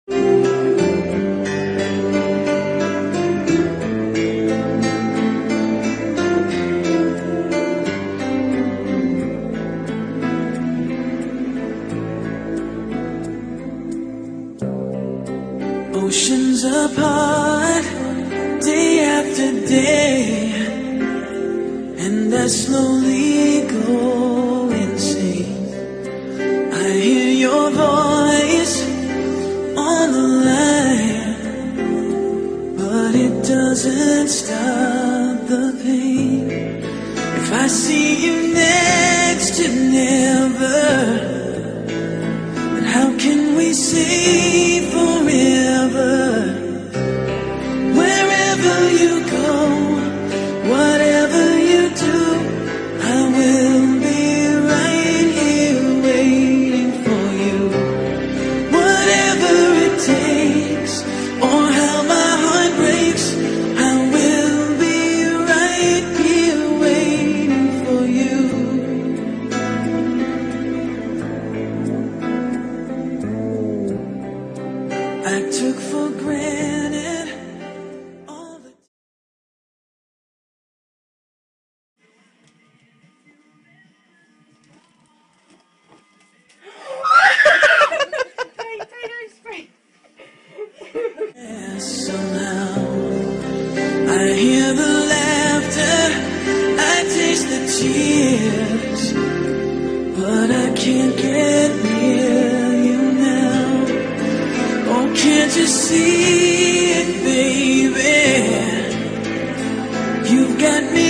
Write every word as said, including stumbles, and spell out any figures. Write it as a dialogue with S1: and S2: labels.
S1: Oceans apart, day after day, and I slowly go insane. I hear your voice on the line, but it doesn't stop the pain. If I see you next to never, then how can we say forever? Wherever you go, whatever you do, I will be right here waiting for you. Whatever it takes, or how my heart breaks, I will be right here waiting for you. I took for granted all the somehow I hear the laughter, I taste the tears, but I can't get near you now. Oh, can't you see it, baby? You've got me